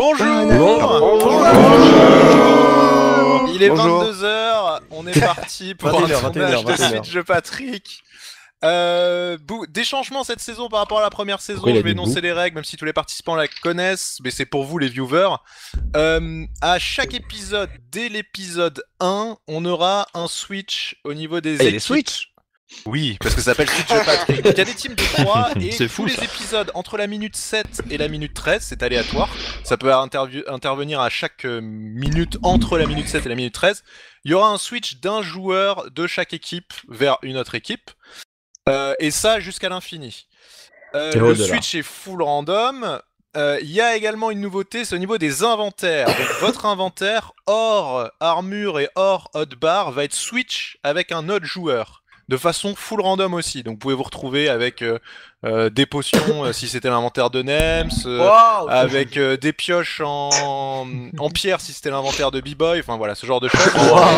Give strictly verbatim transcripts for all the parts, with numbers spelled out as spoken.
Bonjour. Bonjour. Il est Bonjour. vingt-deux heures, on est parti pour vingt et une un heures, tournage vingt et une heures, de vingt et une Switch de Patrick. Euh, bou- des changements cette saison par rapport à la première saison, Pourquoi il je a vais dit énoncer bou les règles même si tous les participants la connaissent, mais c'est pour vous les viewers. Euh, à chaque épisode, dès l'épisode un, on aura un switch au niveau des Ah, il y a équipes. des Switch. Oui, parce que ça s'appelle Switch de Patrick. Donc il y a des teams de trois et C'est tous fou, les ça. épisodes entre la minute sept et la minute treize, c'est aléatoire. Ça peut intervi- intervenir à chaque euh, minute entre la minute sept et la minute treize. Il y aura un switch d'un joueur de chaque équipe vers une autre équipe. Euh, et ça jusqu'à l'infini. Euh, Et le au-delà. switch est full random. Euh, Il y a également une nouveauté, c'est au niveau des inventaires. Donc, votre inventaire hors armure et hors hotbar va être switch avec un autre joueur. De façon full random aussi. Donc vous pouvez vous retrouver avec euh, euh, des potions euh, si c'était l'inventaire de Nems, euh, Wow, avec euh, des pioches en, en pierre si c'était l'inventaire de B-Boy, enfin voilà, ce genre de choses.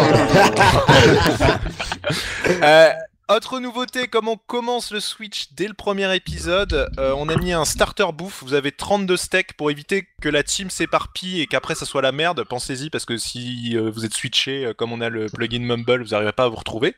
Euh, autre nouveauté, comme on commence le Switch dès le premier épisode, euh, on a mis un starter bouffe, vous avez trente-deux steaks pour éviter que la team s'éparpille et qu'après ça soit la merde, pensez-y parce que si euh, vous êtes switché, euh, comme on a le plugin Mumble, vous n'arriverez pas à vous retrouver.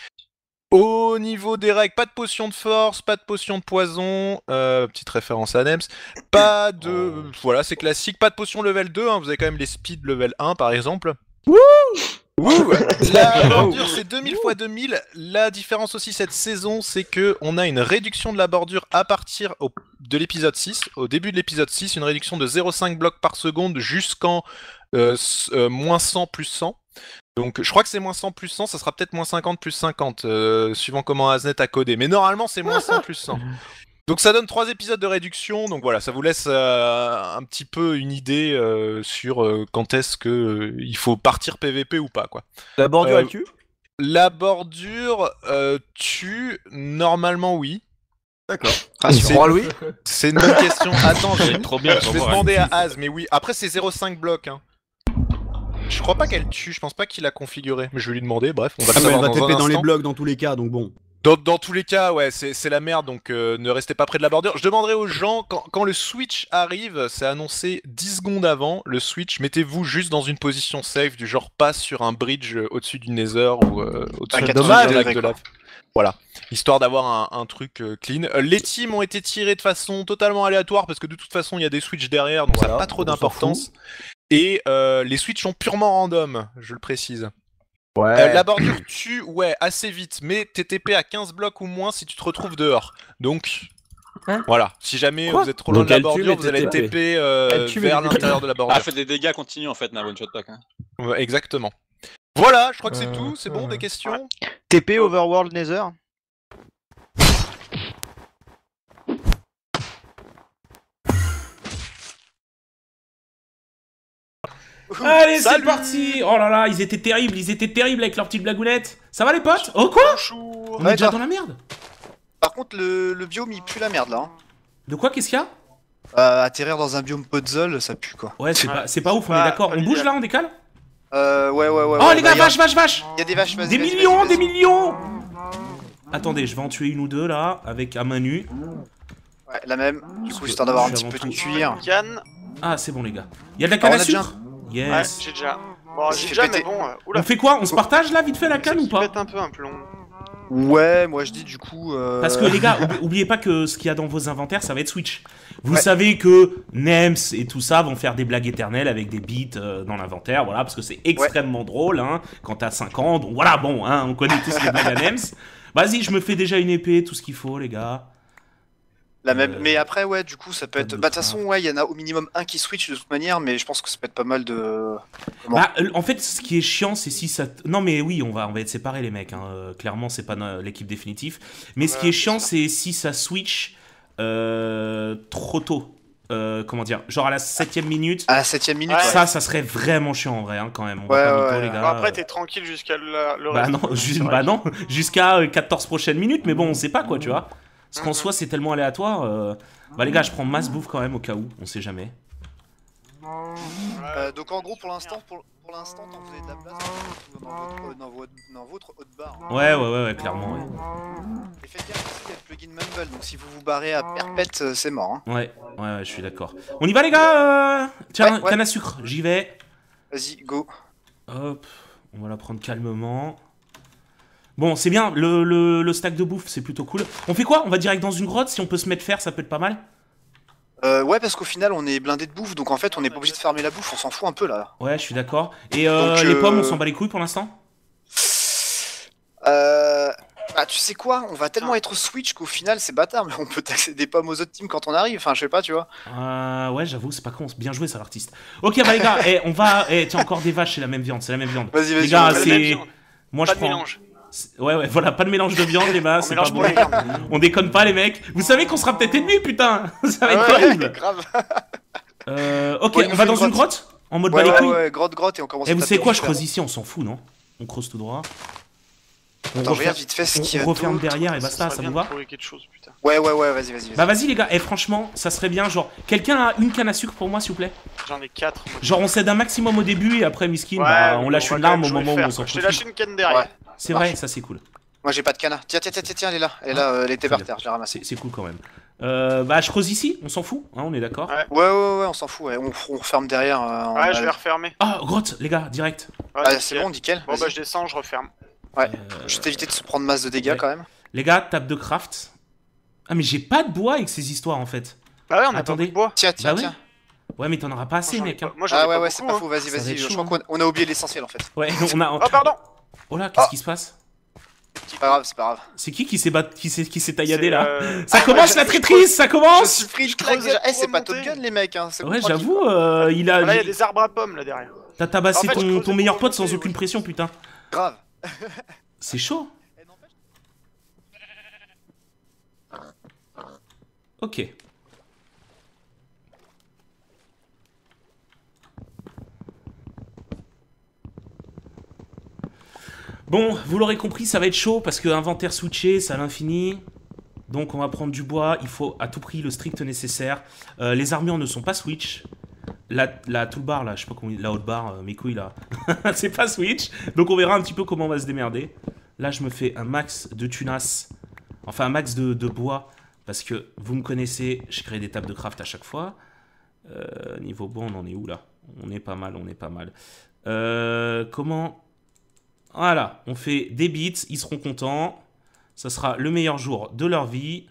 Au niveau des règles, pas de potion de force, pas de potion de poison, euh, petite référence à Nems, pas de... Oh. Voilà, c'est classique, pas de potion level deux, hein, vous avez quand même les speed level un par exemple. Ouh, la bordure c'est deux mille fois deux mille. La différence aussi cette saison c'est que on a une réduction de la bordure à partir au- de l'épisode six. Au début de l'épisode six, une réduction de zéro virgule cinq blocs par seconde jusqu'en euh, s- euh, moins cent plus cent. Donc je crois que c'est moins cent plus cent, ça sera peut-être moins cinquante plus cinquante, euh, suivant comment Aznet a codé. Mais normalement c'est moins cent plus cent. Donc ça donne trois épisodes de réduction, donc voilà, ça vous laisse euh, un petit peu une idée euh, sur euh, quand est-ce que euh, il faut partir P V P ou pas, quoi. La bordure Euh, elle tue. La bordure euh, tue, normalement oui. D'accord. C'est- Crois Louis. C'est une bonne question. Attends, je vais, trop bien. je vais demander à Az, mais oui. Après c'est zéro virgule cinq blocs. Hein. Je crois pas qu'elle tue, je pense pas qu'il l'a configuré, mais je vais lui demander, bref, on va le Ah mais elle savoir va dans taper un dans les instant. blocs dans tous les cas, donc bon. Dans, dans tous les cas, ouais, c'est c'est la merde, donc euh, ne restez pas près de la bordure. Je demanderai aux gens, quand, quand le switch arrive, c'est annoncé dix secondes avant le switch, mettez-vous juste dans une position safe, du genre pas sur un bridge euh, au-dessus du Nether ou euh, au-dessus Ah, d'un dommage, lac ouais, de lave. Voilà, histoire d'avoir un, un truc euh, clean. Euh, les teams ont été tirés de façon totalement aléatoire, parce que de toute façon, il y a des switches derrière, donc ça Voilà, n'a pas trop on s'en d'importance. Et euh, les switches sont purement random, je le précise. Ouais. Euh, la bordure tue, ouais, assez vite, mais t'es T P à quinze blocs ou moins si tu te retrouves dehors. Donc, Hein voilà, si jamais Quoi vous êtes trop loin Donc de la elle tue, bordure, mais vous t'es allez T P. T P euh, Elle tue, mais vers t'es T P. l'intérieur de la Ah, bordure. fait des dégâts continus en fait, na one shot pack. Hein. Ouais, exactement. Voilà, je crois que c'est Euh, tout, c'est bon, des questions? T P Overworld Nether. Allez, c'est Salut. parti. Oh là là, ils étaient terribles, ils étaient terribles avec leurs petites blagounettes. Ça va les potes? Oh quoi? Bonjour. On Ouais, est déjà toi. dans la merde. Par contre, le, le biome il pue la merde là. Hein. De quoi? Qu'est-ce qu'il y a? Euh, atterrir dans un biome puzzle, ça pue quoi. Ouais, c'est Ouais, pas, c'est pas ouf, on pas- est d'accord. pas On bouge l'idéal. là, on décale? Euh, ouais, ouais, ouais. Oh ouais, les bah, gars, y a- vache, vache, vache. y a des vaches, vas-y. Des vas-y, millions, vas-y, des vas-y. millions. Attendez, je vais en tuer une ou deux là, avec à main nue. Ouais, la même. Du coup, histoire d'avoir un Je petit suis peu avant de tout. cuir. Canne, Ah, c'est bon les gars. Il y a de la Ah, canne on à a déjà sucre? ouais, Yes. j'ai déjà. Bon, Ça j'ai fait déjà, mais péter. bon, euh, oula, On fait quoi? On se partage là, vite fait la canne ça ou pas? pète un peu un plomb. Ouais, moi je dis du coup. Euh... Parce que les gars, oubli- oubliez pas que ce qu'il y a dans vos inventaires, ça va être Switch. Vous Ouais. savez que Nems et tout ça vont faire des blagues éternelles avec des beats euh, dans l'inventaire, voilà, parce que c'est extrêmement drôle, hein, quand t'as cinq ans. Donc voilà, bon, hein, on connaît tous les blagues à Nems. Vas-y, je me fais déjà une épée, tout ce qu'il faut, les gars. La même. Euh, Mais après, ouais, du coup, ça peut pas être. de Bah, de toute train. façon, ouais, il y en a au minimum un qui switch de toute manière, mais je pense que ça peut être pas mal de. Comment Bah, euh, en fait, ce qui est chiant, c'est si ça. t- Non, mais oui, on va, on va être séparés, les mecs. Hein. euh, Clairement, c'est pas no- l'équipe définitive. Mais ce qui Ouais, est chiant, c'est c'est si ça switch euh, trop tôt. Euh, comment dire? Genre à la septième minute. À la septième minute, Ouais. ouais. Ça, ça serait vraiment chiant en vrai, hein, quand même. On Ouais, va pas ouais, mytho, ouais. les gars. Bon, après, t'es tranquille jusqu'à le, le Bah reste. non, juste, C'est vrai bah que- non, jusqu'à euh, quatorze prochaines minutes, mais bon, on sait pas quoi, tu vois. Parce qu'en Mhm. soi, c'est tellement aléatoire. euh, Bah les gars, je prends masse bouffe quand même au cas où, on sait jamais. Euh, donc en gros, pour l'instant, pour, pour l'instant, tant que vous avez de la place, vous pouvez dans votre, dans votre, dans votre haute barre. hein. Ouais, ouais, ouais, ouais, clairement, ouais. Et faites gaffe aussi, il y a le plugin Mumble, donc si vous vous barrez à perpète, euh, c'est mort. Hein. Ouais, ouais, ouais, je suis d'accord. On y va les gars euh... Tiens, Ouais, ouais. canne à sucre, j'y vais. Vas-y, go. Hop, on va la prendre calmement. Bon, c'est bien, le, le, le stack de bouffe, c'est plutôt cool. On fait quoi? On va direct dans une grotte, si on peut se mettre faire, ça peut être pas mal. Euh, ouais, parce qu'au final, on est blindé de bouffe, donc en fait, on n'est pas obligé de fermer la bouffe, on s'en fout un peu là. Ouais, je suis d'accord. Et euh, Donc, les euh, pommes, on s'en bat les couilles pour l'instant? Euh... Bah, tu sais quoi, on va tellement être switch qu'au final, c'est bâtard, mais on peut taxer des pommes aux autres teams quand on arrive, enfin, je sais pas, tu vois. Euh, ouais, j'avoue, c'est pas con. Bien joué, ça, l'artiste. Ok, bah les gars, eh, on va. Eh, tiens, encore des vaches, c'est la même viande, c'est la même viande. Vas-y, vas-y. Les gars, on va- c'est. Moi, Pas je de prends. mélange. C'est- Ouais, ouais, voilà, pas de mélange de viande, les gars, On c'est pas mélange bon. pas les viandes. On déconne pas, les mecs. Vous savez qu'on sera peut-être ennemis, putain. Ça va être Ah ouais, terrible. grave. Euh, ok, Bon, il on nous va faut dans une une grotte En mode Ouais, bah les ouais, couilles. ouais, grotte, grotte, et on commence Et à vous taper savez quoi, dessus, je creuse ici, on s'en fout, non? On creuse tout droit. On Attends, referme, regarde vite fait ce on- qu'il y a on referme d'autre. derrière et Ça basta, serait ça bien vous de va? trouver quelque chose, putain. Ouais, ouais, ouais, vas-y, vas-y. Bah Vas vas-y les gars, et franchement, ça serait bien, genre, quelqu'un a une canne à sucre pour moi s'il vous plaît? J'en ai quatre. moi. Genre on cède un maximum au début et après Miskin, Ouais, bah, on mais lâche va une quand larme même au jouer moment où faire, on s'en quoi. Je t'ai fout. lâché une canne derrière. Ouais. C'est vrai, ça c'est cool. Moi, j'ai pas de canne. Tiens, tiens, tiens, tiens, tiens, elle est là. Elle est là, euh, elle était Très par bien. terre, je l'ai ramassée. C'est c'est cool quand même. Euh, bah je creuse ici, on s'en fout, hein, on est d'accord. Ouais. Ouais, ouais, ouais, on s'en fout, ouais. on, on referme derrière. euh, on Ouais, a- je vais refermer. Ah, grotte, les gars, direct. Ouais, Ah, nickel. c'est bon, nickel. Bon, vas-y. bah, je descends, je referme. Ouais, Euh, juste éviter de se prendre masse de dégâts ouais. quand même. Les gars, table de craft. Ah mais j'ai pas de bois avec ces histoires en fait. Bah, ouais, on a Attendez. pas de bois. Tiens, tiens, Bah tiens. Ouais mais t'en auras pas assez Moi, j'en ai mec. pas- Hein. Moi, j'en ai Ah ouais, pas ouais, c'est beaucoup, pas hein. faux, vas-y, Ça va vas-y. être Je chaud, crois qu'on on a oublié l'essentiel en fait. Ouais, on a... Oh, pardon. Oh là, qu'est-ce Ah. qui se passe? C'est pas grave, c'est pas grave. C'est qui qui s'est bat... qui s'est qui s'est tailladé C'est, là? euh, Ça commence la traîtrise, ça Je commence. suis pris, je je claque creusais déjà. Eh, pour c'est pas Top remonter. Gun les mecs, hein. c'est Ouais, bon, tranquille, j'avoue, quoi. euh, il a... Là, il y a des arbres à pommes là derrière. T'as tabassé En fait, je ton, creusais ton pour meilleur pote sans remonter, aucune ouais. pression, putain. Grave. C'est chaud. Ok. Bon, vous l'aurez compris, ça va être chaud parce que inventaire switché, c'est à l'infini. Donc on va prendre du bois, il faut à tout prix le strict nécessaire. Euh, les armures ne sont pas switch. La, la toolbar là, je sais pas comment, la haute barre, euh, mes couilles là, c'est pas switch. Donc on verra un petit peu comment on va se démerder. Là je me fais un max de tunas, enfin un max de, de bois, parce que vous me connaissez, je crée des tables de craft à chaque fois. Euh, niveau bois, on en est où là? On est pas mal, on est pas mal. Euh, comment... Voilà, on fait des bits, ils seront contents. Ça sera le meilleur jour de leur vie.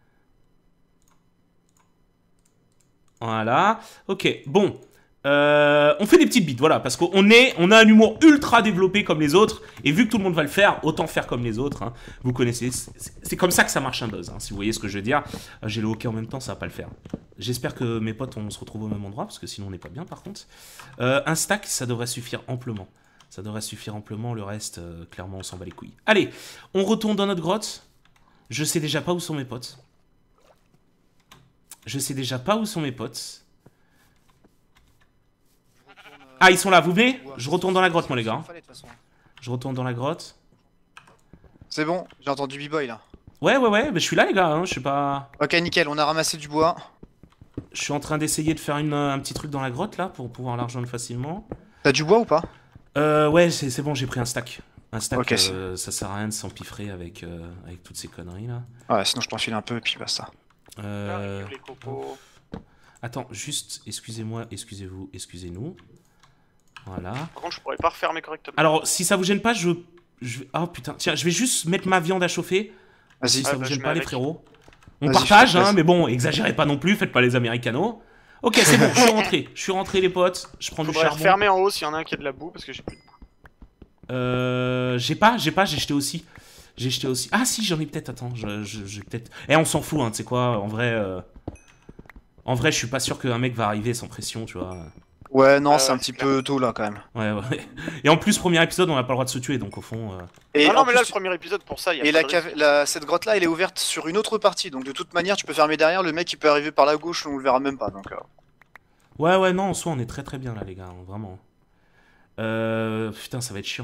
Voilà. Ok, bon. Euh, on fait des petites bits, voilà, parce qu'on est, on a un humour ultra développé comme les autres, et vu que tout le monde va le faire, autant faire comme les autres. Hein. Vous connaissez, c'est c'est comme ça que ça marche un buzz, hein, si vous voyez ce que je veux dire. Euh, J'ai le hockey en même temps, ça va pas le faire. J'espère que mes potes, on se retrouve au même endroit, parce que sinon on n'est pas bien par contre. Euh, un stack, ça devrait suffire amplement. Ça devrait suffire amplement, le reste, euh, clairement, on s'en bat les couilles. Allez, on retourne dans notre grotte. Je sais déjà pas où sont mes potes. Je sais déjà pas où sont mes potes. Ah, ils sont là, vous venez? Je retourne dans la grotte, moi, les gars. Fallait, de toute façon. Je retourne dans la grotte. C'est bon, j'ai entendu B-Boy là. Ouais, ouais, ouais, mais je suis là, les gars, hein, je suis pas... Ok, nickel, on a ramassé du bois. Je suis en train d'essayer de faire une, euh, un petit truc dans la grotte, là, pour pouvoir la rejoindre facilement. T'as du bois ou pas? Euh, ouais, c'est c'est bon, j'ai pris un stack. Un stack, Ok, euh, ça sert à rien de s'empiffrer avec, euh, avec toutes ces conneries, là. Ouais, sinon je t'enfile un peu et puis basta. Euh... Les cocos. Attends, juste, excusez-moi, excusez-vous, excusez-nous. Voilà. Par contre, je pourrais pas refermer correctement. Alors, si ça vous gêne pas, je... je... Oh putain, tiens, je vais juste mettre ma viande à chauffer. Vas-y. Si ça Ah, vous bah, gêne je pas, mets les avec. frérots. On Vas-y, partage, je te hein, laisse. mais bon, exagérez pas non plus, faites pas les américanos. Ok, c'est bon, je suis rentré. Je suis rentré, les potes. Je prends du Faudrait charbon. refermer en haut s'il y en a un qui a de la boue parce que j'ai plus de boue. Euh... J'ai pas, j'ai pas, j'ai jeté aussi. J'ai jeté aussi. Ah si, j'en ai peut-être, attends, je, je, je peut-être... Eh, on s'en fout, hein, tu sais quoi, en vrai... euh, En vrai, je suis pas sûr qu'un mec va arriver sans pression, tu vois. Ouais, non, Ah c'est ouais, un petit c'est peu tôt là quand même. Ouais, ouais. Et en plus, premier épisode, on n'a pas le droit de se tuer, donc au fond... euh, Et Ah non, en mais là, plus, le premier épisode, pour ça, il y a Et pas la, de cave- risque. la- cette grotte là elle est ouverte sur une autre partie, donc de toute manière tu peux fermer derrière, le mec il peut arriver par la gauche, on le verra même pas donc. euh. Ouais, ouais, non, en soi, on est très très bien là, les gars, hein, vraiment. Euh... Putain, ça va être chiant.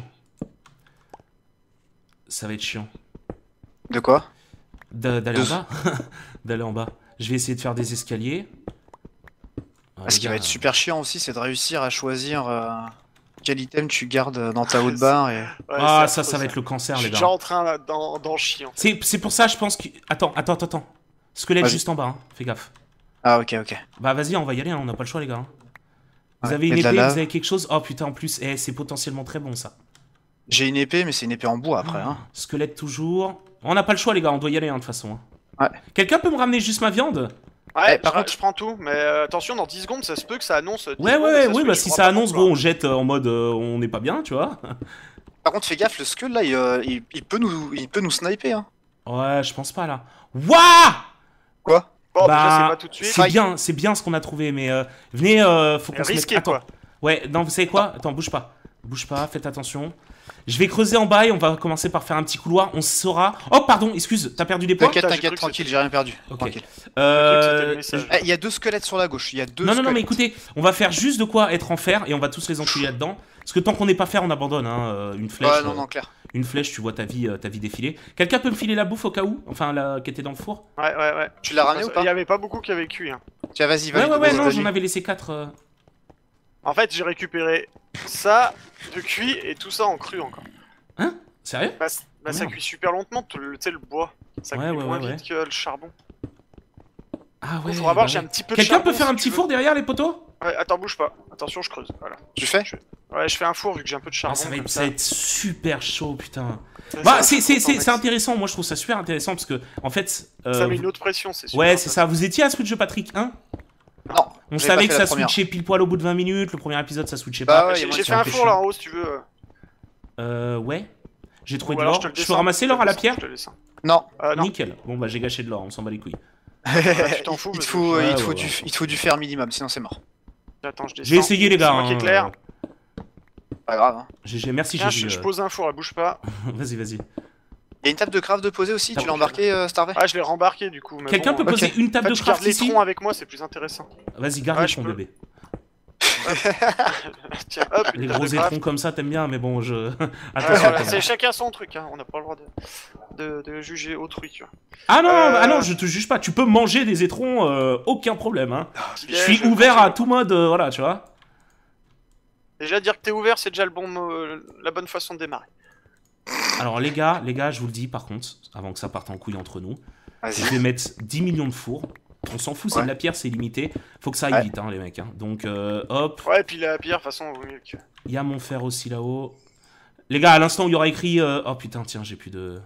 Ça va être chiant. De quoi? D'a- D'aller en De- bas. D'aller en bas. Je vais essayer de faire des escaliers. Ah, Ce les qui va gars, être super chiant aussi, c'est de réussir à choisir. euh, Quel item tu gardes dans ta haute barre et... Ouais, Ah, c'est ça, affreux, ça va être le cancer, Je les suis gars. déjà en train d'en d'en chier. En fait. C'est c'est pour ça, je pense que. Attends, attends, attends, attends. Squelette Vas-y. juste en bas, hein. Fais gaffe. Ah ok ok. Bah, vas-y, on va y aller, hein. On n'a pas le choix, les gars. hein. Vous Ouais, avez une et de la épée, lave. vous avez quelque chose. Oh putain, en plus, eh, c'est potentiellement très bon ça. J'ai une épée mais c'est une épée en bois après hein. Squelette toujours. On n'a pas le choix, les gars, on doit y aller, hein, de toute façon. hein. Ouais. Quelqu'un peut me ramener juste ma viande? Ouais, Eh, par je, contre- je prends tout, mais euh, attention, dans dix secondes, ça se peut que ça annonce. dix Ouais, secondes, ouais, ça ouais, switch, bah je si vois ça pas annonce, pourquoi. gros, on jette euh, en mode euh, on n'est pas bien, tu vois. Par contre fais gaffe, le skull là il, euh, il, il peut nous il peut nous sniper hein. Ouais, je pense pas là. Wouah! Quoi? Bon, Bah, déjà, c'est pas tout de suite. C'est bien, c'est bien ce qu'on a trouvé, mais euh, venez, euh, faut qu'on se mette. Risqué, Attends. quoi. Ouais, non, vous savez quoi? Attends, bouge pas. Bouge pas, faites attention. Je vais creuser en bas et on va commencer par faire un petit couloir. On saura. Oh, pardon, excuse, t'as perdu des points? T'inquiète, Putain, j'ai t'inquiète, cru que tranquille, c'était- j'ai rien perdu. Ok. Tranquille. J'ai cru que c'était Euh, le message. Eh, il y a deux squelettes sur la gauche, il y a deux Non, non, non, mais squelettes. écoutez, on va faire juste de quoi être en fer et on va tous les enculer là-dedans. Parce que tant qu'on n'est pas fer, on abandonne. Hein. euh, Une flèche, Ouais non euh, non clair. une flèche, tu vois ta vie, euh, ta vie défiler. Quelqu'un peut me filer la bouffe au cas où? Enfin, la qui était dans le four? Ouais, ouais, ouais. Tu l'as ramené ou pas? Il y avait pas beaucoup qui avaient cuit. Hein. Tiens vas-y Ouais, vas-y. ouais, ouais, non, vas-y. j'en avais laissé quatre. euh. En fait, j'ai récupéré ça de cuit et tout ça en cru encore. Sérieux? Bah, c- bah, ça Merde. cuit super lentement, tu sais, le bois. Ça Ouais, cuit ouais, moins ouais, vite que le charbon. Ah ouais. Il faudra voir, bah j'ai ouais. un petit peu de Quelqu'un charbon, peut faire si un tu petit veux. four derrière les poteaux? Ouais, attends, bouge pas. Attention, je creuse. Voilà. Tu fais? Ouais, je fais un four vu que j'ai un peu de Ah, charbon. ça, va comme être, ça va être super chaud, putain. Ça, Bah, ça, c'est ça, c'est- ça, c'est- ça, c'est intéressant, moi je trouve ça super intéressant parce que, en fait. euh, Ça met une autre pression, c'est sûr. ouais, c'est ça. Vous étiez à Switch Patrick, hein? Non. On j'ai savait pas que fait la ça première. switchait pile poil au bout de vingt minutes. Le premier épisode, ça switchait Bah pas. ouais, J'ai moi, j'ai c'est fait un un peu four chiant. là en haut si tu veux. Euh, ouais. J'ai trouvé Ou de alors l'or. je te le Je peux descends, ramasser je te l'or à le la descends, pierre? je te le descends. Non. Euh, non. Nickel. Bon, bah j'ai gâché de l'or, on s'en bat les couilles. tu t'en fous, Il te parce faut que- il te Ouais, faut ouais, du ouais. il te faut du fer minimum sinon c'est mort. Attends, je descends. J'ai essayé, les gars. C'est moi qui hein, éclaire. euh, Pas grave hein. G G, merci Tiens, G G. je, je euh, pose un four, elle bouge pas. Vas-y, vas-y. Il y a une table de craft de poser aussi, T'as tu l'as pas- embarqué euh, Starvey? Ah, je l'ai rembarqué du coup. mais Quelqu'un bon, peut euh, poser une En table fait, de je garde craft les ici? troncs avec moi, c'est plus intéressant. Vas-y, garde Ouais, les je troncs, peux. bébé. Tiens, hop, Les une gros table de craft. étrons comme ça, t'aimes bien, mais bon, je. Ouais, Attention. voilà, quand c'est même. chacun son truc, hein. On n'a pas le droit de, de, de juger autrui, tu vois. Ah non, Euh, ah non, je te juge pas. Tu peux manger des étrons, euh, aucun problème. Hein. Je Bien, suis je ouvert à continue. tout mode, euh, voilà, tu vois. Déjà, dire que t'es ouvert, c'est déjà le bon, mot- la bonne façon de démarrer. Alors les gars, les gars, je vous le dis par contre, avant que ça parte en couille entre nous, je Vas-y. vais mettre dix millions de fours. On s'en fout, c'est Ouais. de la pierre, c'est limité. Faut que ça aille Ouais. vite, hein, les mecs. hein. Donc, euh, hop, Ouais, et puis la pierre, de toute façon, vaut mieux que. il y a mon fer aussi là-haut. Les gars, à l'instant où il y aura écrit... euh, Oh putain, tiens, j'ai plus de...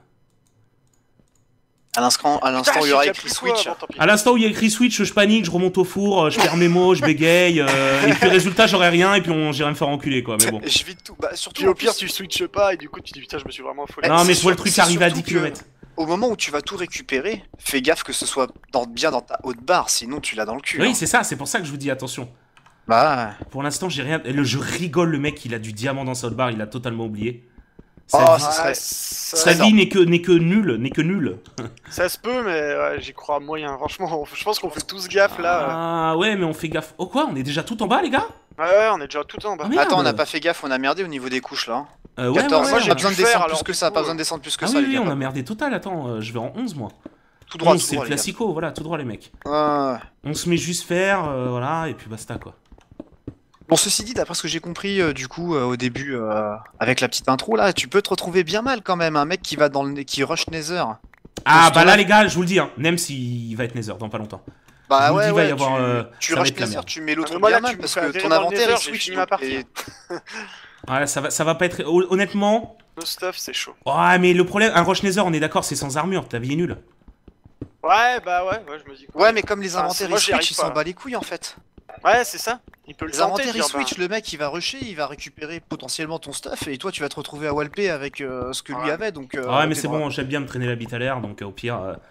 À l'instant à l'instant Putain, où il y aura j'ai écrit déjà plus quoi, Switch. bon, tant pis. À l'instant où il y a écrit Switch, je panique, je remonte au four, euh, je perds mes mots, je bégaye, euh, et puis résultat, j'aurai rien, et puis on j'irai me faire enculer, quoi, mais bon. Je vide tout. Bah surtout Puis au en pire, plus, tu switches pas et du coup, tu dis putain, je me suis vraiment affolé. Eh, Non, mais c'est je vois le sûr- truc c'est arriver à surtout dix que- kilomètres. au moment où tu vas tout récupérer, fais gaffe que ce soit dans, bien dans ta haute barre, sinon tu l'as dans le cul. Oui, hein. c'est ça, c'est pour ça que je vous dis attention. Bah Pour l'instant, j'ai rien... et le- Je rigole, le mec, il a du diamant dans sa haute barre, il a totalement oublié. Sa Oh, vie, ça serait- ça, sa ça- vie n'est que, n'est que nulle, n'est que nulle. ça se peut, mais ouais, j'y crois moyen. Franchement, je pense qu'on fait tous gaffe là. Ah ouais, mais on fait gaffe. Oh quoi, on est déjà tout en bas, les gars? Ouais, ouais, on est déjà tout en bas. Ah, merde. Attends, on n'a pas fait gaffe, on a merdé au niveau des couches là. hein. Euh, ouais, quatorze, ouais, moi, ouais, j'ai pas ouais. besoin de dû faire, descendre alors, plus que du ça, coup, pas besoin de descendre plus que Ah ça oui, les oui, gars. on a merdé total, attends, euh, je vais en onze, moi. Tout droit, onze, tout c'est le droit les gars. classico, voilà, tout droit, les mecs. Ouais, ouais. On se met juste faire, euh, voilà, et puis basta, quoi. Bon, ceci dit, d'après ce que j'ai compris, euh, du coup, euh, au début, euh, avec la petite intro là, tu peux te retrouver bien mal quand même, un mec qui va dans le qui rush Nether. Ah, ce bah là, tour-là- les gars, je vous le dis, hein, Nems, il va être Nether dans pas longtemps. Bah Je vous le ouais, dis, va y ouais, avoir, tu, euh, tu ça va rush être la Nether, merde. tu mets l'autre Ah, mais moi, bien là, mal tu me parce fais que atterrir ton dans le inventaire Nether, est j'ai switch. fini ma donc, partie. et- Ouais, ça va, ça va pas être... hon- Honnêtement... Le stuff, c'est chaud. Ouais, mais le problème, un Rush Nether, on est d'accord, c'est sans armure, ta vie est nulle. Ouais, bah ouais, ouais, je me dis. quoi. Ouais, mais comme les Ah, inventaires moi, et j'y arrive switch, ils pas, s'en là. bat les couilles en fait. Ouais, c'est ça. Il peut le Les tenter, inventaires et dire, bah, switch, le mec il va rusher, il va récupérer potentiellement ton stuff et toi tu vas te retrouver à walper avec euh, ce que lui Ouais. avait donc. euh, ouais, mais t'es c'est dans- bon, j'aime bien me traîner la bite à l'air, donc euh, au pire... euh,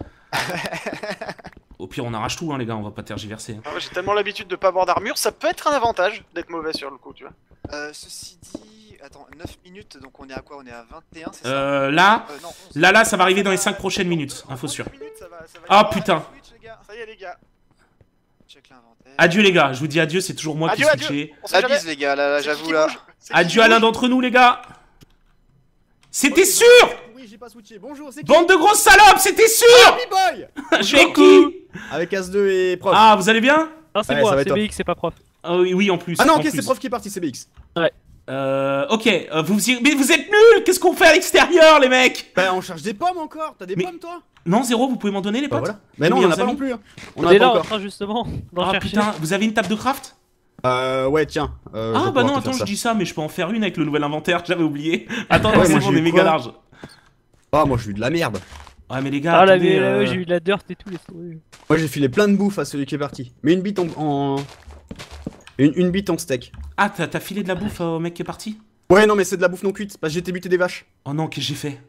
au pire, on arrache tout, hein, les gars, on va pas tergiverser. hein. Ah ouais, j'ai tellement l'habitude de pas avoir d'armure, ça peut être un avantage d'être mauvais sur le coup, tu vois. Euh, ceci dit, attends, neuf minutes, donc on est à quoi? On est à vingt et un, c'est ça? Euh, là... Euh, non, onze. Là, là, ça va arriver dans les cinq prochaines minutes, info sûre. En minutes, ça va- ça va y Ah, avoir- putain. Switch, les gars. Ça y est, les gars. Check l'inventaire. Adieu, les gars, je vous dis adieu, c'est toujours moi Adieu, qui adieu. switchais. On sait La jamais. bise les gars, là, là C'est qui j'avoue qui là. bouge C'est qui Adieu qui à l'un bouge d'entre nous, les gars. C'était Ok, sûr. Oui, j'ai pas switché. Bonjour, c'est qui? Bande de grosses salopes, c'était sûr. Happy Boy. Je suis qui? Avec As deux et Prof. Ah, vous allez bien? Non, c'est Ouais, ça moi, va c'est toi. B X, c'est pas prof. Ah oui, oui, en plus. Ah non, en ok, plus. c'est Prof qui est parti, c'est B X. Euh, ok, euh, vous, y- mais vous êtes nuls. Qu'est-ce qu'on fait à l'extérieur, les mecs? Bah on cherche des pommes encore, t'as des Mais- pommes toi? Non, Zéro, vous pouvez m'en donner, les Bah potes? voilà. Mais non, on en a meilleurs pas amis non plus. hein. On On en a est pas là en encore. train justement d'en Ah chercher. putain, vous avez une table de craft? Euh, ouais, tiens. euh, je Ah vais bah pouvoir non, te attends, faire je ça. dis ça, mais je peux en faire une avec le nouvel inventaire, j'avais oublié. Attends, Ouais, non, c'est moi, bon, j'ai on est eu méga quoi large. Ah, moi j'ai eu de la merde. Ouais, mais les gars, Ah là, attendez, mais euh, euh, j'ai eu de la dirt et tout, les souris. Moi j'ai filé plein de bouffe à celui qui est parti. Mais une bite en. en... Une, une bite en steak. Ah, t'as t'as filé de la bouffe euh, au mec qui est parti? Ouais, non, mais c'est de la bouffe non cuite, parce que j'ai été buter des vaches. Oh non, qu'est-ce que j'ai fait?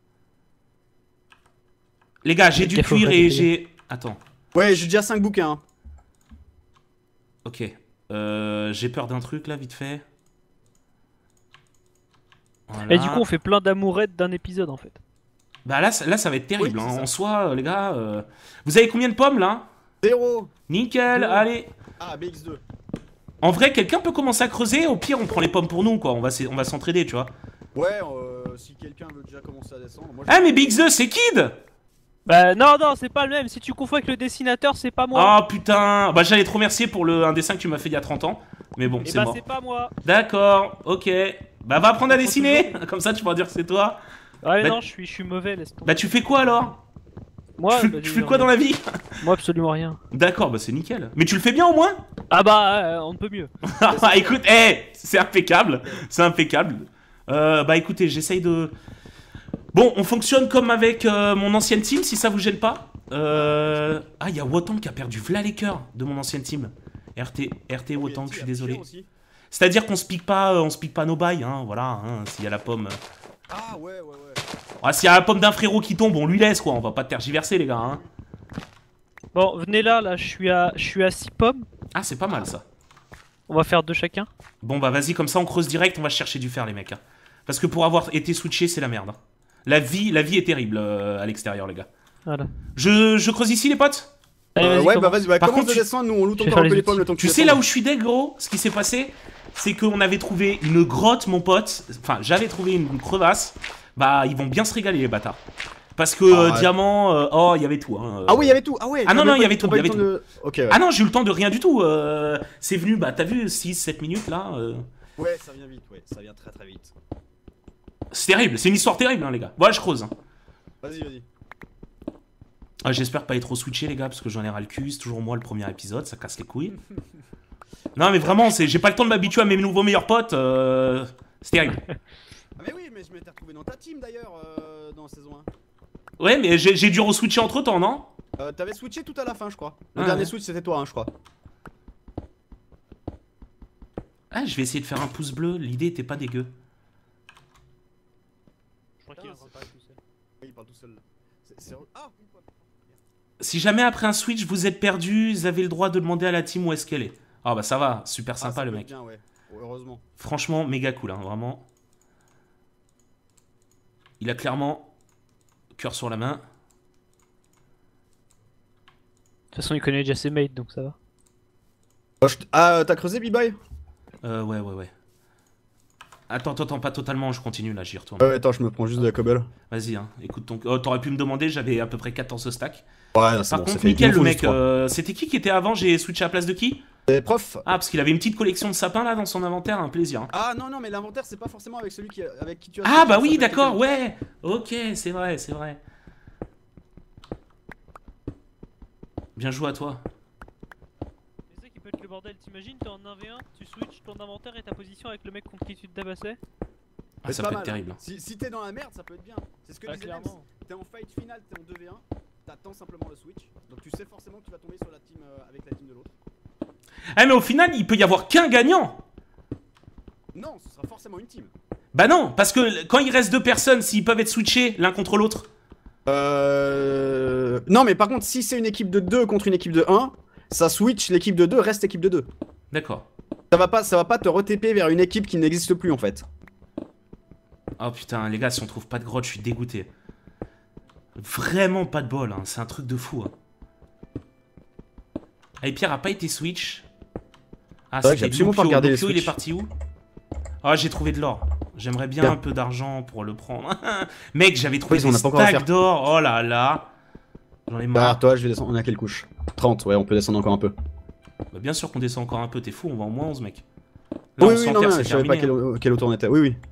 Les gars, j'ai Mais dû qu'il faut cuire pas et payer. j'ai... Attends, Ouais, j'ai déjà cinq bouquins. hein. ok. Euh, j'ai peur d'un truc là, vite fait. Voilà. Et du coup, on fait plein d'amourettes d'un épisode en fait. Bah là, ça- là, ça va être terrible. Oui, c'est hein. ça. En soi, euh, les gars... euh, Vous avez combien de pommes là? Zéro. Nickel, Deux. allez. Ah, B X deux. En vrai, quelqu'un peut commencer à creuser. Au pire, on prend les pommes pour nous, quoi. On va, s'e- on va s'entraider, tu vois. Ouais, euh, si quelqu'un veut déjà commencer à descendre. Moi, je- Ah, mais Big The, c'est Kid! Bah non, non, c'est pas le même. Si tu confonds avec le dessinateur, c'est pas moi. Ah putain. Bah, j'allais te remercier pour le, un dessin que tu m'as fait il y a trente ans. Mais bon, Et c'est bah mort. c'est pas moi. D'accord, ok. Bah, va apprendre à dessiner. Comme ça, tu pourras dire que c'est toi. Ouais, Bah- non, je suis, je suis mauvais, laisse tomber. Bah, tu fais quoi alors? Moi, tu fais, bah, tu dis- fais quoi dans la vie? Moi, absolument rien. D'accord, bah, c'est nickel. Mais tu le fais bien au moins? Ah bah, euh, on ne peut mieux. Ah, écoute, hé, c'est impeccable. C'est impeccable. Euh, bah, écoutez, j'essaye de. Bon, on fonctionne comme avec euh, mon ancienne team, si ça vous gêne pas. Euh... Ah, il y a Wotan qui a perdu v'là les cœurs de mon ancienne team. R T, R T Wotan, je suis désolé. C'est-à-dire qu'on se pique pas, euh, on se pique pas nos bails, hein, voilà. Hein, s'il y a la pomme. euh. Ah, ouais, ouais, ouais. Ah, s'il y a la pomme d'un frérot qui tombe, on lui laisse quoi. On va pas tergiverser, les gars. Hein. Bon, venez là, là, je suis à, je suis à six pommes. Ah, c'est pas mal ça. On va faire deux chacun. Bon, bah vas-y, comme ça on creuse direct, on va chercher du fer, les mecs. hein. Parce que pour avoir été switché, c'est la merde. hein. La vie, la vie est terrible euh, à l'extérieur, les gars. Voilà. Je, je creuse ici, les potes? Allez, Euh, vas-y, ouais, commence. bah vas-y, bah, Par commence contre, de tu- descendre, nous on loot Je vais encore un faire peu les les pommes le temps que Tu sais là où je suis deck, gros? Ce qui s'est passé, c'est qu'on avait trouvé une grotte, mon pote. Enfin, j'avais trouvé une crevasse. Bah, ils vont bien se régaler, les bâtards. Parce que Ah, euh, ouais. diamant, euh, oh, il y avait tout. Hein, euh. Ah oui, il y avait tout. Ah ouais. Ah non, t'as non, même il y pas- avait t'as tout, pas il y eu le avait temps de- Ok, ouais. Ah non, j'ai eu le temps de rien du tout. euh, C'est venu, bah, t'as vu, six sept minutes là. euh, Ouais, ça vient vite, ouais, ça vient très très vite. C'est terrible, c'est une histoire terrible, hein, les gars. Voilà, je creuse. hein. Vas-y, vas-y. Ah, j'espère pas être trop switché, les gars, parce que j'en ai ras le cul. C'est toujours moi le premier épisode, ça casse les couilles. Non, mais vraiment, c'est- j'ai pas le temps de m'habituer à mes nouveaux meilleurs potes. euh, C'est terrible. Ah, mais oui, mais je m'étais retrouvé dans ta team d'ailleurs euh, dans saison un. Ouais, mais j'ai j'ai dû re-switcher entre temps, non? Euh, T'avais switché tout à la fin, je crois. Le Ouais, dernier ouais. switch c'était toi, hein, je crois. Ah, je vais essayer de faire un pouce bleu. L'idée était pas dégueu. Je crois qu'il va parler tout seul. Oui, il parle tout seul. C'est- c'est- Ah, une pomme. Si jamais après un switch vous êtes perdu, vous avez le droit de demander à la team où est-ce qu'elle est. Ah bah ça va, super Ah, sympa ça le peut mec. être bien, ouais. Heureusement. Franchement, méga cool, hein, vraiment. Il a clairement cœur sur la main. De toute façon, il connaît déjà ses mates, donc ça va. Oh, je t- Ah, euh, t'as creusé, B-Boy? Euh, ouais, ouais, ouais. Attends, attends, attends, pas totalement, je continue là, j'y retourne. Ouais, attends, je me prends juste de la cobble. Vas-y, hein, écoute ton... Oh, t'aurais pu me demander, j'avais à peu près quatorze stacks. Ouais, non, c'est Par bon, contre, ça fait nickel il le nous faut mec. juste trois. euh, C'était qui qui était avant? J'ai switché à la place de qui? C'est prof. Ah, parce qu'il avait une petite collection de sapins là dans son inventaire, un plaisir. hein. Ah non, non, mais l'inventaire c'est pas forcément avec celui qui, avec qui tu as. Ah switché, bah ça oui, peut être d'accord, quelqu'un. ouais. Ok, c'est vrai, c'est vrai. Bien joué à toi. C'est ça qui peut être le bordel. T'imagines, t'es en un v un, tu switches ton inventaire et ta position avec le mec contre qui tu te tabassais. Ah, Mais ça c'est peut pas être mal, terrible. hein. Si, si t'es dans la merde, ça peut être bien. C'est ce que Bah, disait clairement. Nems. T'es en fight final, t'es en deux v un, t'attends simplement le switch. Donc tu sais forcément que tu vas tomber sur la team euh, avec la team de l'autre. Ah mais au final, il peut y avoir qu'un gagnant. Non, ce sera forcément une team. Bah non, parce que quand il reste deux personnes, s'ils peuvent être switchés l'un contre l'autre. Euh. Non, mais par contre, si c'est une équipe de deux contre une équipe de un, ça switch, l'équipe de deux reste équipe de deux. D'accord. Ça va pas, ça va pas te re-T P vers une équipe qui n'existe plus en fait. Oh putain, les gars, si on trouve pas de grotte, je suis dégoûté. Vraiment pas de bol, hein. C'est un truc de fou. Hein. Ah, et Pierre a pas été switch. Ah, C'est vrai que j'ai c'était absolument pas Lupio. regardé les Lupio, il est switch. parti où? Ah, j'ai trouvé de l'or. J'aimerais bien Bien. un peu d'argent pour le prendre. Mec, j'avais trouvé Oui, on des n'a pas encore à stacks faire. d'or. Oh là là. J'en ai Bah, marre. toi, je vais descendre. On a quelle couche? trente, ouais, on peut descendre encore un peu. Bah, bien sûr qu'on descend encore un peu, t'es fou, on va en moins onze, mec. Là, oui, on oui, non, s'enterre, non, c'est je savais pas terminé. quel, quel auto on était. Oui, oui.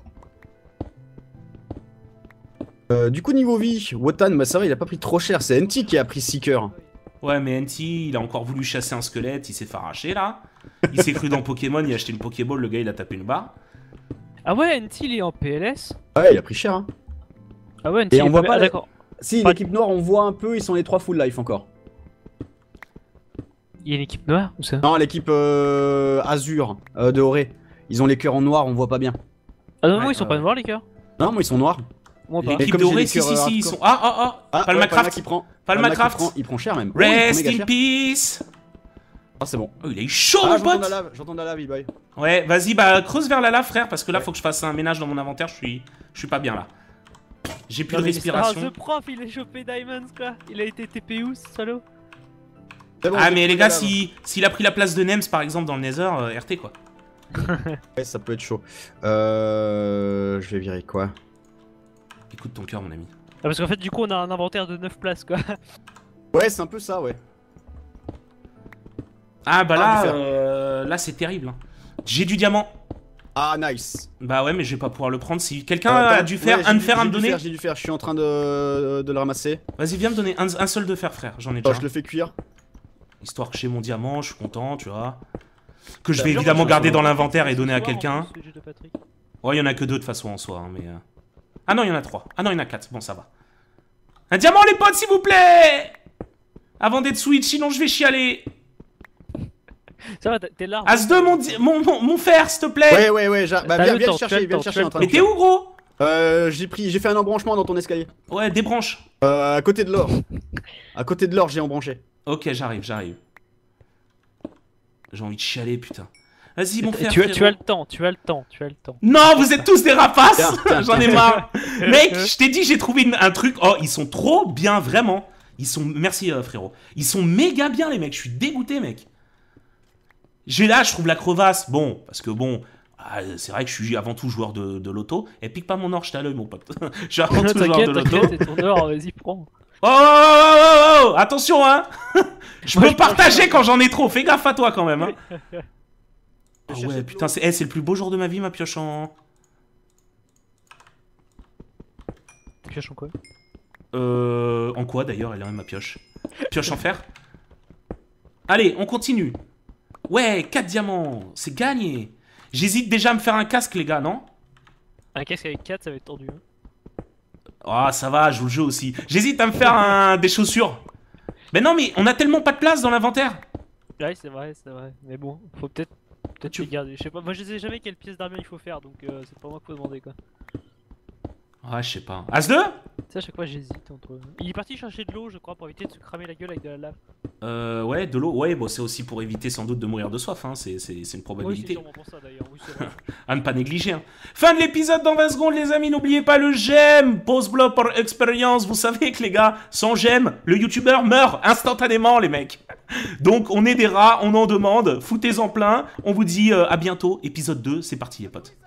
Euh, du coup, niveau vie, Wotan, bah ça va, il a pas pris trop cher. C'est N T qui a pris Seeker. Ouais, mais N T, il a encore voulu chasser un squelette, il s'est fait arracher là. Il s'est cru dans Pokémon, il a acheté une Pokéball, le gars il a tapé une barre. Ah ouais, N T il est en P L S. Ouais, il a pris cher. Hein. Ah ouais, N T Et il on est voit pas- pas ah, la- d'accord. Si, Pas- l'équipe noire, on voit un peu, ils sont les trois full life encore. Il y a une équipe noire ou ça? Non, l'équipe euh, Azur euh, de Auré. Ils ont les cœurs en noir, on voit pas bien. Ah non, Ouais, moi ils sont euh, pas noirs les cœurs. Non, moi ils sont noirs. Moi pas. Et L'équipe comme j'ai dorée, les si, cœurs, si, euh, si, ils hardcore. sont. Ah, ah, ah, Ah, Palmacraft. ouais, qui prend. Palmacraft. qui prend, il prend cher même. Ouais, il prend Rest méga in cher. peace. Ah, c'est bon. Oh, il a eu chaud, Ah, mon j'entends de la pote. lave, j'entends de la lave, E-Boy. Ouais, vas-y, bah creuse vers la lave, frère, parce que là, Ouais. faut que je fasse un ménage dans mon inventaire, je suis, je suis pas bien là. J'ai plus Non, de mais- respiration. Ah, The Prof, il a chopé Diamonds quoi. Il a été T P où ce salaud? C'est bon, Ah, j'ai mais les trouvé la gars, lave. si s'il a pris la place de Nems par exemple dans le Nether, euh, R T quoi. Ouais, ça peut être chaud. Euh. Je vais virer quoi? Écoute ton cœur, mon ami. Ah, parce qu'en fait, du coup, on a un inventaire de neuf places quoi. Ouais, c'est un peu ça, ouais. Ah, bah Ah, là, du fer. euh, là, c'est terrible. hein. J'ai du diamant. Ah, nice. Bah ouais, mais je vais pas pouvoir le prendre. Si quelqu'un Euh, a attends, du fer, ouais, un j'ai de du- fer à j'ai me du donner. fer, J'ai du fer, je suis en train de, de le ramasser. Vas-y, viens me donner un, un seul de fer, frère. J'en ai Attends, déjà. je le fais cuire. Histoire que j'ai mon diamant, je suis content, tu vois. Que je Bah, vais bien, évidemment je- garder je- dans l'inventaire et Ce donner à soir, en quelqu'un. plus, le jeu de Patrick. Ouais, il y en a que deux de toute façon en soi, hein, mais. euh. Ah non, il y en a trois. Ah non, il y en a quatre. Bon, ça va. Un diamant, les potes, s'il vous plaît. Avant d'être switch, sinon je vais chialer. Ça va, t'es- t'es là. As deux, mon, di- mon, mon, mon fer, s'il te plaît. Ouais, ouais, ouais, j'a- bah, T'as viens, le viens temps, le tu as chercher, le viens le temps, chercher tu as en train Mais de t'es où, gros? Euh, j'ai pris, j'ai fait un embranchement dans ton escalier. Ouais, débranche. Euh, à côté de l'or. À côté de l'or, j'ai embranché. Ok, j'arrive, j'arrive. J'ai envie de chialer, putain. Vas-y, mon Tu, frère. tu as, tu frérot. as le temps, tu as le temps, tu as le temps. Non, vous êtes tous des rapaces. Tiens, tiens, J'en ai tiens. marre. Mec, je t'ai dit, j'ai trouvé une- un truc. Oh, ils sont trop bien, vraiment. Ils sont. Merci, euh, frérot. Ils sont méga bien, les mecs. Je suis dégoûté, mec. J'ai là, je trouve la crevasse. Bon, parce que bon. ah, c'est vrai que je suis avant tout joueur de, de loto. Et pique pas mon or, je t'ai à l'œil, mon pote. Je suis avant tout joueur T'inquiète, de loto. t'inquiète, c'est ton or, vas-y, prends. Oh, oh, oh, oh, oh, attention, hein. Je Moi, peux je partager quand j'en ai trop. Fais gaffe à toi, quand même. Hein. Je Ah cherche ouais, de putain, l'eau. c'est eh, c'est le plus beau jour de ma vie, ma pioche en. Pioche en quoi? Euh. En quoi d'ailleurs, elle est où ma pioche? Pioche en fer? Allez, on continue. Ouais, quatre diamants, c'est gagné. J'hésite déjà à me faire un casque, les gars, non? Un casque avec quatre, ça va être tendu. Hein. Ah, ça va, je joue le jeu aussi. J'hésite à me faire un... des chaussures. Mais non, mais on a tellement pas de place dans l'inventaire. Ouais, c'est vrai, c'est vrai. Mais bon, faut peut-être peut Tu- les garder. Je sais pas, moi je sais jamais quelle pièce d'armure il faut faire, donc euh, c'est pas moi qu'il faut demander quoi. Ouais, je sais pas. As deux? Tu sais, à chaque fois j'hésite entre. Il est parti chercher de l'eau, je crois, pour éviter de se cramer la gueule avec de la lave. Euh, ouais, de l'eau. Ouais, bon, c'est aussi pour éviter sans doute de mourir de soif, hein. C'est c'est- c'est une Oui, c'est probabilité. sûrement pour ça d'ailleurs, oui, c'est vrai. À ne pas négliger. hein. Fin de l'épisode dans vingt secondes, les amis. N'oubliez pas le j'aime. Pause bloc par expérience. Vous savez que les gars, sans j'aime, le youtubeur meurt instantanément, les mecs. Donc, on est des rats, on en demande. Foutez-en plein. On vous dit euh, à bientôt. Épisode deux, c'est parti, les potes.